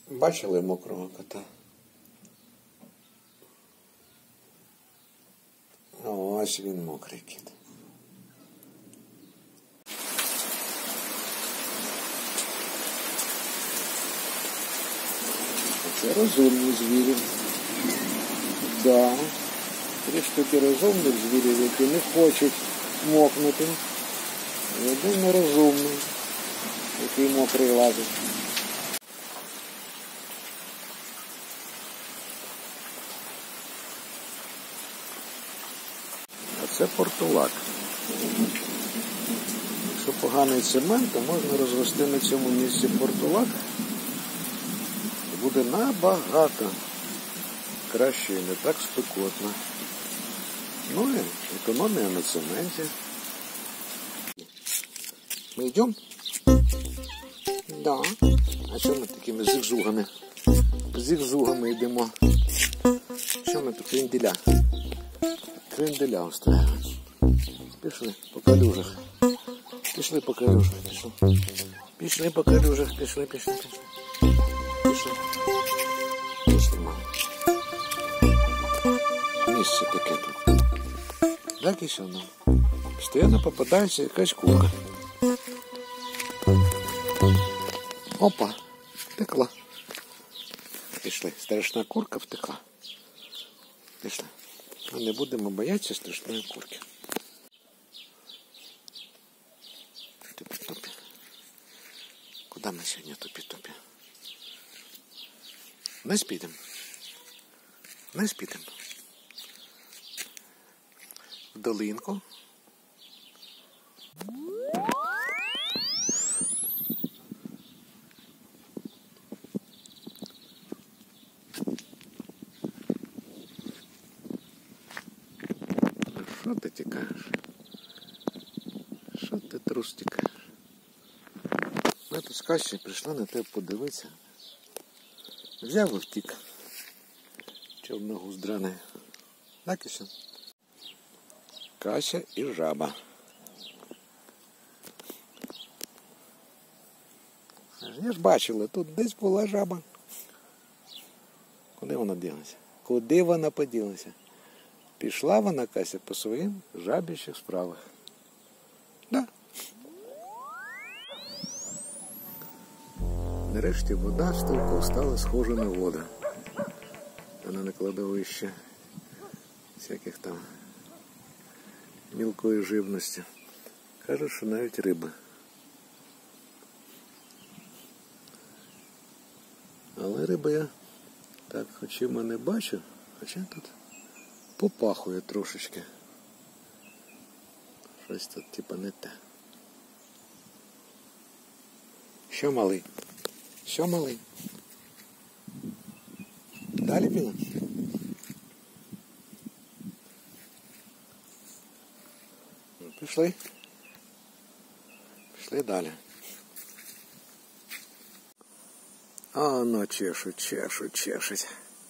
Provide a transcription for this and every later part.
Бачили мокрого кота? Ось він, мокрий кіт. Це розумні звірі. Да. 3 штуки розумних звірів, які не хочуть мокнути. І один нерозумний, який мокрий лазить. А це портулак. Якщо поганий цемент, то можна розвести на цьому місці портулак. Буде набагато краще і не так спекотно. Ну і економія на цементі. Ми йдемо? Да. А що ми такими зигзугами? Зигзугами йдемо. Що ми тут кренделя? Кренделя устраиваємо. Пішли по калюжах. Пішли по калюжах. Пішли по калюжах. Пішли. Пішли, мама. Місце таке тут. Так і сюди. Постійно попадається якась курка. Опа, втекла. Пішли. Страшна курка втекла. Пішли. Ми не будемо боятися страшної курки. Тупі-тупі. Куди ми сьогодні тупі-тупі? Не спідемо. Не спідемо. В долинку. Що ти тікаєш? Що ти, трус, тікаєш? Ми тут з Касі прийшли на тебе подивитися. Взяв і втік. Чорногуз драний. Так і все. Кася і жаба. Я ж бачила, тут десь була жаба. Куди вона ділася? Куди вона поділася? Пішла вона, Кася, по своїм жабічих справах. Да. Нарешті вода стовком стала схожа на воду. Вона на кладовище всяких там мілкої живності. Кажуть, що навіть риби. Але риби я так очима не бачу, хоча тут попахує трошечки. Щось тут типа не те. Що, малий? Що, малий? Далі підемо? Пішли. Пішли далі. А, ну, чешуть.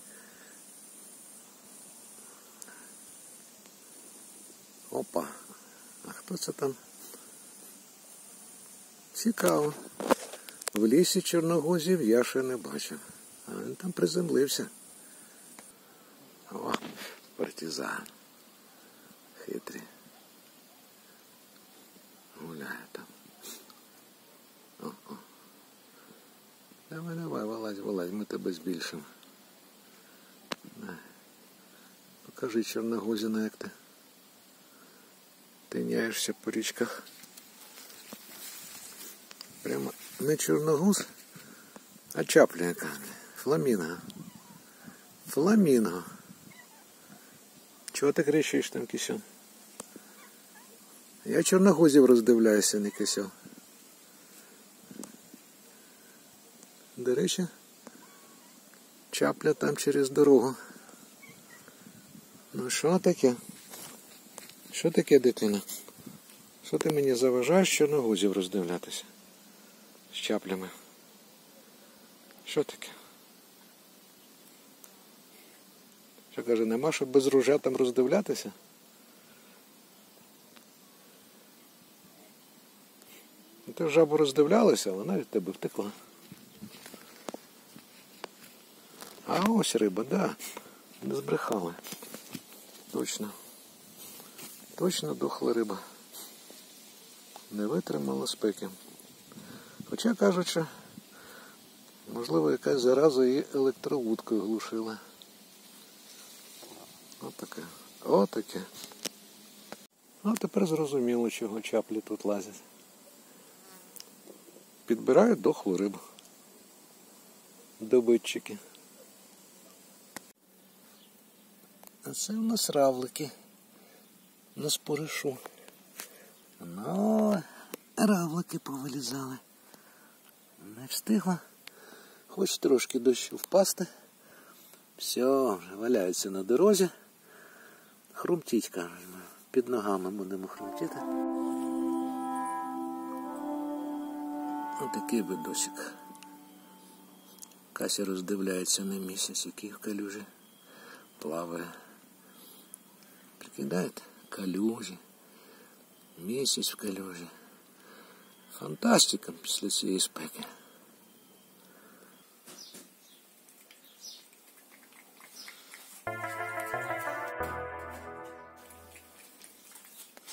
Опа. А хто це там? Цікаво. В лісі чорногузів я ще не бачив. А він там приземлився. О, партизан. Хитрий. Гуляє там. О. Давай, вилазь, ми тебе збільшимо. Покажи, чорногузіна, як ти тиняєшся по річках. Прямо не чорногуз, а чапля яка. Фламінго. Фламінго. Чого ти кричиш там, кисьон? Я чорногузів роздивляюся, не кисьон. До речі, чапля там через дорогу. Ну що таке? Що таке, дитина? Що ти мені заважаєш чорногузів роздивлятися? З чаплями. Що таке? Що каже, нема, щоб без ружя там роздивлятися? Ти в жабу роздивлялася, а вона від тебе втекла. ось риба, да. Не збрехали. Точно. Точно дохла риба. Не витримала спеки. Хоча кажуть, що можливо якась зараза її електровудкою глушила. Отаке. Отаке. А тепер зрозуміло, чого чаплі тут лазять. Підбирають дохлу рибу. Добитчики. А це у нас равлики. На споришу. Ну, равлики повилізали. Не встигла. Хоч трошки дощу впасти. Все, вже валяються на дорозі. Хрумтіть, кажуть. Під ногами будемо хрумтіти. Отакий видосик. Кася роздивляється на місяць, який в калюжі плаває. Прикидаєте? Калюжі. Місяць в калюжі. Фантастика після цієї спеки.